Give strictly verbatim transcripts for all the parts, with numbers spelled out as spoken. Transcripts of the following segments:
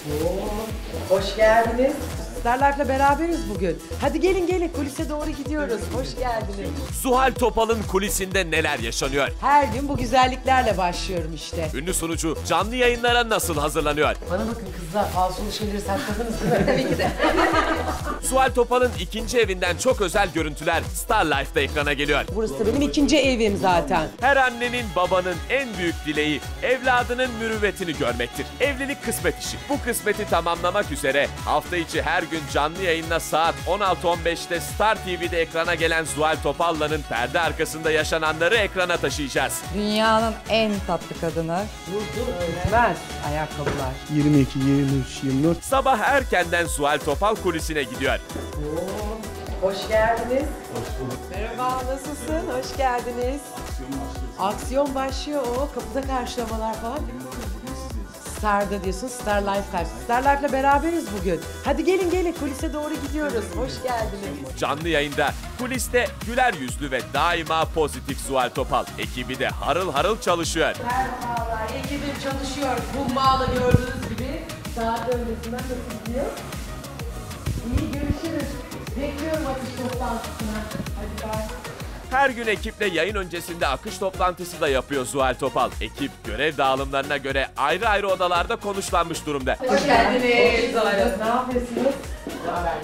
Oo, hoş geldiniz. Star Life'la beraberiz bugün. Hadi gelin gelin kulise doğru gidiyoruz. Hoş geldiniz. Zuhal Topal'ın kulisinde neler yaşanıyor? Her gün bu güzelliklerle başlıyorum işte. Ünlü sunucu canlı yayınlara nasıl hazırlanıyor? Bana bakın kızlar, falsolu şeyleri sakladınız değil mi? Tabii ki de. Zuhal Topal'ın ikinci evinden çok özel görüntüler Star Life'da ekrana geliyor. Burası da benim ikinci evim zaten. Her annenin, babanın en büyük dileği evladının mürüvvetini görmektir. Evlilik kısmet işi. Bu kısmeti tamamlamak üzere hafta içi her gün canlı yayınla saat on altı on beşte Star T V'de ekrana gelen Zuhal Topal'ların perde arkasında yaşananları ekrana taşıyacağız. Dünyanın en tatlı kadını. Durdu ölmez ayakkabılar. yirmi iki, yirmi üç, yirmi dört. Sabah erkenden Zuhal Topal kulisine gidiyor. Oo, hoş geldiniz. Hoş bulduk. Merhaba, nasılsın? Hoş geldiniz. Aksiyon başlıyor. O kapıda karşılamalar falan. Star'da diyorsun, Star Life karşı. Star Life'la beraberiz bugün. Hadi gelin gelin kulise doğru gidiyoruz. Hoş geldiniz. Canlı yayında kuliste güler yüzlü ve daima pozitif Zuhal Topal. Ekibi de harıl harıl çalışıyor. Merhabalar, ekibim çalışıyor. Kumbağa'da gördüğünüz gibi. Saat öncesinden nasıl gidiyor? İyi, görüşürüz. Bekliyorum atış toplantısına. Hadi bye. Her gün ekiple yayın öncesinde akış toplantısı da yapıyor Zuhal Topal. Ekip görev dağılımlarına göre ayrı ayrı odalarda konuşlanmış durumda. Hoş geldiniz. Ne yapıyorsunuz? Ne haber?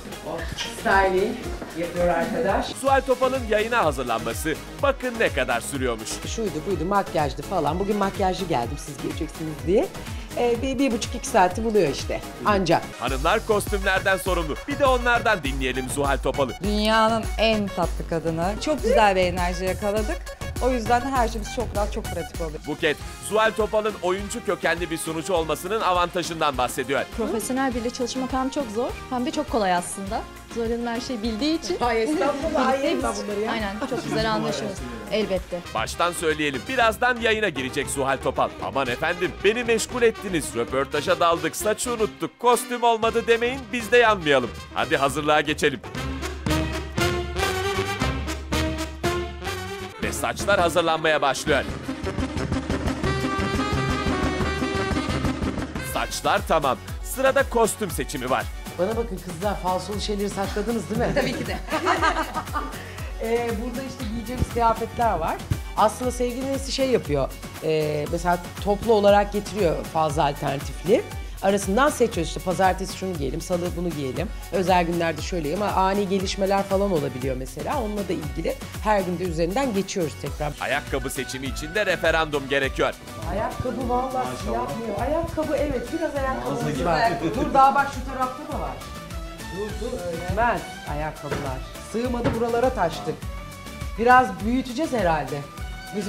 Styling yapıyor arkadaş. Zuhal Topal'ın yayına hazırlanması bakın ne kadar sürüyormuş. Şuydu buydu makyajdı falan. Bugün makyajlı geldim siz göreceksiniz diye. Ee, bir, bir buçuk iki saati buluyor işte ancak. Hanımlar kostümlerden sorumlu. Bir de onlardan dinleyelim Zuhal Topal'ı. Dünyanın en tatlı kadını. Çok güzel bir enerji yakaladık. O yüzden her şeyimiz çok rahat, çok pratik oluyor. Buket, Zuhal Topal'ın oyuncu kökenli bir sunucu olmasının avantajından bahsediyor. Profesyonel biriyle çalışmak hem çok zor hem de çok kolay aslında. Zuhal Hanım her şeyi bildiği için. Ay estağfurullah. Ay Birlikte ben biz- bunları ya. Aynen çok güzel anlaşıyoruz. Elbette. Baştan söyleyelim, birazdan yayına girecek Zuhal Topal. Aman efendim, beni meşgul ettiniz, röportaja daldık, saçı unuttuk, kostüm olmadı demeyin, biz de yanmayalım. Hadi hazırlığa geçelim. Ve saçlar hazırlanmaya başlıyor. Saçlar tamam, sırada kostüm seçimi var. Bana bakın kızlar falsolu şeyleri sakladınız değil mi? Tabii ki de. ee, burada işte giyeceğimiz kıyafetler var. Aslında sevgili Nesi şey yapıyor. Ee, mesela toplu olarak getiriyor fazla alternatifli. Arasından seçiyoruz işte pazartesi şunu giyelim, salı bunu giyelim. Özel günlerde şöyle ama ani gelişmeler falan olabiliyor mesela. Onunla da ilgili her gün de üzerinden geçiyoruz tekrar. Ayakkabı seçimi için de referandum gerekiyor. Ayakkabı vallahi yapmıyor. Ayakkabı evet biraz ayakkabımız var. Dur daha bak şu tarafta da var. Dur dur ölmez ayakkabılar. Sığmadı buralara taştık. Biraz büyüteceğiz herhalde. Biz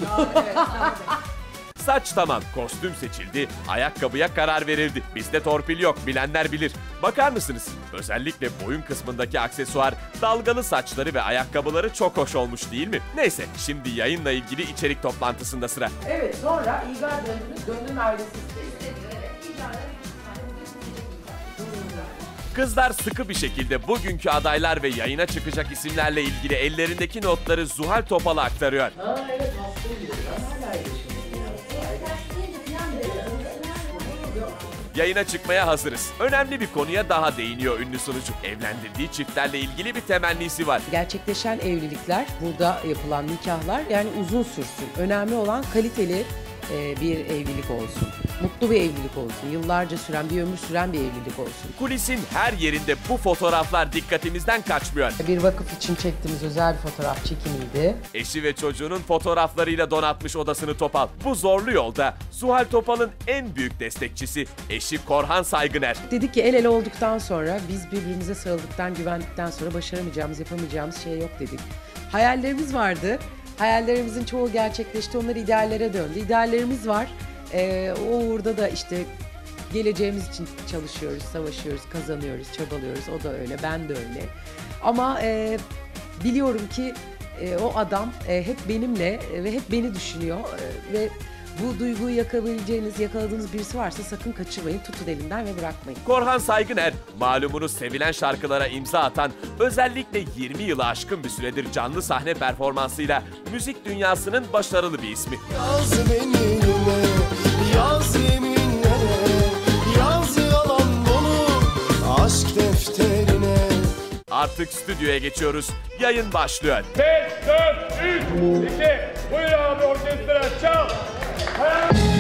Saç tamam, kostüm seçildi, ayakkabıya karar verildi. Bizde torpil yok, bilenler bilir. Bakar mısınız? Özellikle boyun kısmındaki aksesuar, dalgalı saçları ve ayakkabıları çok hoş olmuş değil mi? Neyse, şimdi yayınla ilgili içerik toplantısında sıra. Evet sonra İlgar döndünüz, döndün ailesi. Kızlar sıkı bir şekilde bugünkü adaylar ve yayına çıkacak isimlerle ilgili ellerindeki notları Zuhal Topal'a aktarıyor. Ha evet hastayım diyor. Ben hala yaşıyorum. Yayına çıkmaya hazırız. Önemli bir konuya daha değiniyor ünlü sunucu. Evlendirdiği çiftlerle ilgili bir temennisi var. Gerçekleşen evlilikler, burada yapılan nikahlar yani uzun sürsün. Önemli olan kaliteli e, bir evlilik olsun. Mutlu bir evlilik olsun. Yıllarca süren, bir ömür süren bir evlilik olsun. Kulisin her yerinde bu fotoğraflar dikkatimizden kaçmıyor. Bir vakıf için çektiğimiz özel bir fotoğraf çekimiydi. Eşi ve çocuğunun fotoğraflarıyla donatmış odasını Topal. Bu zorlu yolda Zuhal Topal'ın en büyük destekçisi eşi Korhan Saygıner. Dedik ki el ele olduktan sonra, biz birbirimize sarıldıktan, güvendikten sonra başaramayacağımız, yapamayacağımız şey yok dedik. Hayallerimiz vardı. Hayallerimizin çoğu gerçekleşti. Onlar ideallere döndü. İdeallerimiz var. Ee, o uğurda da işte geleceğimiz için çalışıyoruz, savaşıyoruz, kazanıyoruz, çabalıyoruz. O da öyle, ben de öyle. Ama e, biliyorum ki e, o adam e, hep benimle e, ve hep beni düşünüyor. E, ve bu duyguyu yakabileceğiniz, yakaladığınız birisi varsa sakın kaçırmayın, tutun elinden ve bırakmayın. Korhan Saygıner, malumunuz sevilen şarkılara imza atan, özellikle yirmi yılı aşkın bir süredir canlı sahne performansıyla müzik dünyasının başarılı bir ismi. Yaz benimle, yaz yeminlere, yaz yalan. Artık stüdyoya geçiyoruz. Yayın başlıyor. beş, dört, üç, iki, buyur abi orkestra çal. Hayal-